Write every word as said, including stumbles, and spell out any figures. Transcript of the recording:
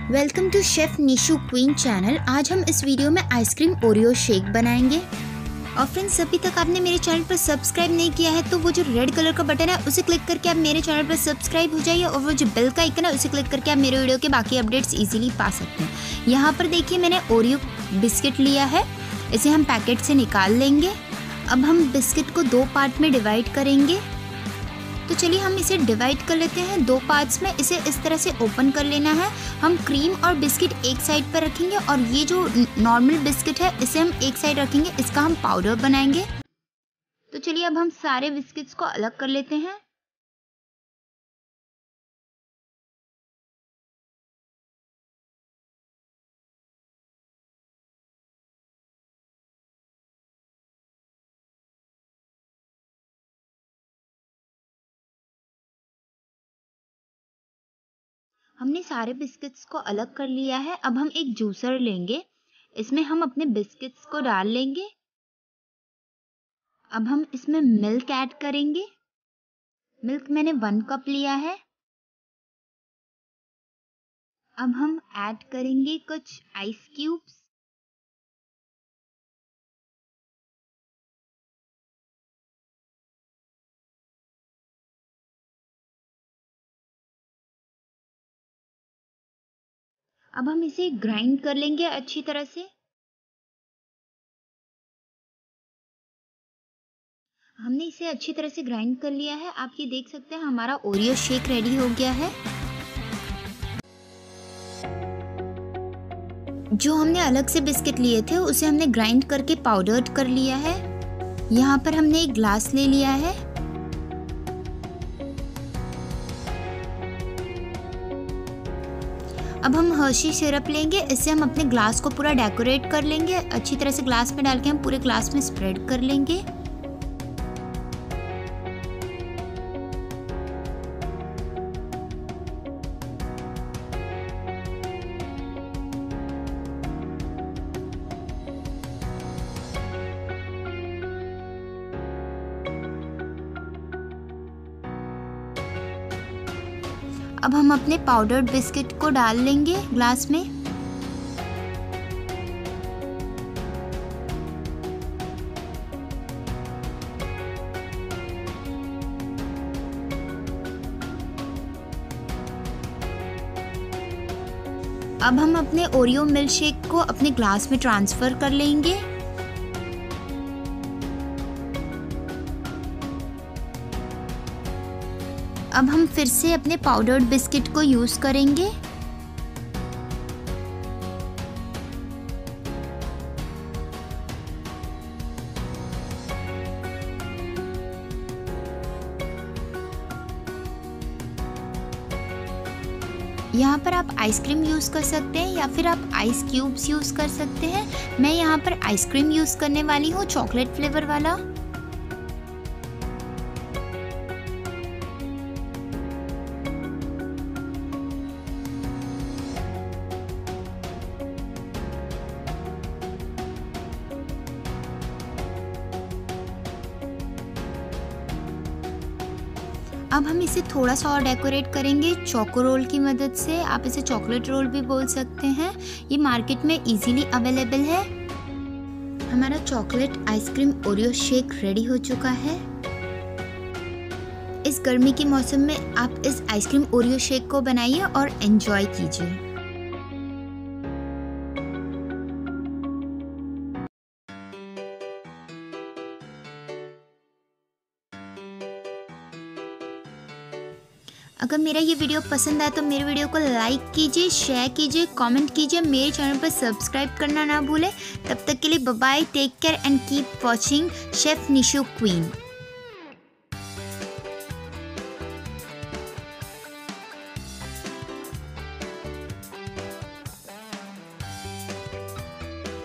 Welcome to chef Nishu queen channel. आज हम इस वीडियो में आइसक्रीम ओरियो शेक बनाएंगे। और फ्रेंड्स, अभी तक आपने मेरे चैनल पर सब्सक्राइब नहीं किया है तो वो जो रेड कलर का बटन है उसे क्लिक करके आप मेरे चैनल पर सब्सक्राइब हो जाइए, और वो जो बेल का आइकन है उसे क्लिक करके आप मेरे वीडियो के बाकी अपडेट्स इजीली पा सकते हैं। यहाँ पर देखिए, मैंने ओरियो बिस्किट लिया है, इसे हम पैकेट से निकाल लेंगे। अब हम बिस्किट को दो पार्ट में डिवाइड करेंगे। तो चलिए हम इसे डिवाइड कर लेते हैं दो पार्ट्स में। इसे इस तरह से ओपन कर लेना है। हम क्रीम और बिस्किट एक साइड पर रखेंगे और ये जो नॉर्मल बिस्किट है इसे हम एक साइड रखेंगे। इसका हम पाउडर बनाएंगे। तो चलिए अब हम सारे बिस्किट्स को अलग कर लेते हैं। हमने सारे बिस्किट्स को अलग कर लिया है। अब हम एक जूसर लेंगे, इसमें हम अपने बिस्किट्स को डाल लेंगे। अब हम इसमें मिल्क ऐड करेंगे। मिल्क मैंने वन कप लिया है। अब हम ऐड करेंगे कुछ आइस क्यूब्स। अब हम इसे ग्राइंड कर लेंगे अच्छी तरह से। हमने इसे अच्छी तरह से ग्राइंड कर लिया है। आप ये देख सकते हैं हमारा ओरियो शेक रेडी हो गया है। जो हमने अलग से बिस्किट लिए थे उसे हमने ग्राइंड करके पाउडर कर लिया है। यहाँ पर हमने एक ग्लास ले लिया है। अब हम हर्शी सिरप लेंगे, इससे हम अपने ग्लास को पूरा डेकोरेट कर लेंगे। अच्छी तरह से ग्लास में डाल के हम पूरे ग्लास में स्प्रेड कर लेंगे। अब हम अपने पाउडर्ड बिस्किट को डाल लेंगे ग्लास में। अब हम अपने ओरियो मिल्क शेक को अपने ग्लास में ट्रांसफर कर लेंगे। अब हम फिर से अपने पाउडर्ड बिस्किट को यूज करेंगे। यहाँ पर आप आइसक्रीम यूज कर सकते हैं या फिर आप आइस क्यूब्स यूज कर सकते हैं। मैं यहाँ पर आइसक्रीम यूज करने वाली हूँ, चॉकलेट फ्लेवर वाला। अब हम इसे थोड़ा सा और डेकोरेट करेंगे चोको रोल की मदद से। आप इसे चॉकलेट रोल भी बोल सकते हैं। ये मार्केट में इजीली अवेलेबल है। हमारा chocolate ice cream Oreo shake ready हो चुका है। इस गर्मी के मौसम में आप इस आइसक्रीम ओरियो शेक को बनाइए और एंजॉय कीजिए। अगर मेरा ये वीडियो पसंद आए तो मेरे वीडियो को लाइक कीजिए, शेयर कीजिए, कमेंट कीजिए। मेरे चैनल पर सब्सक्राइब करना ना भूलें। तब तक के लिए bye bye, take care and keep watching chef Nishu queen.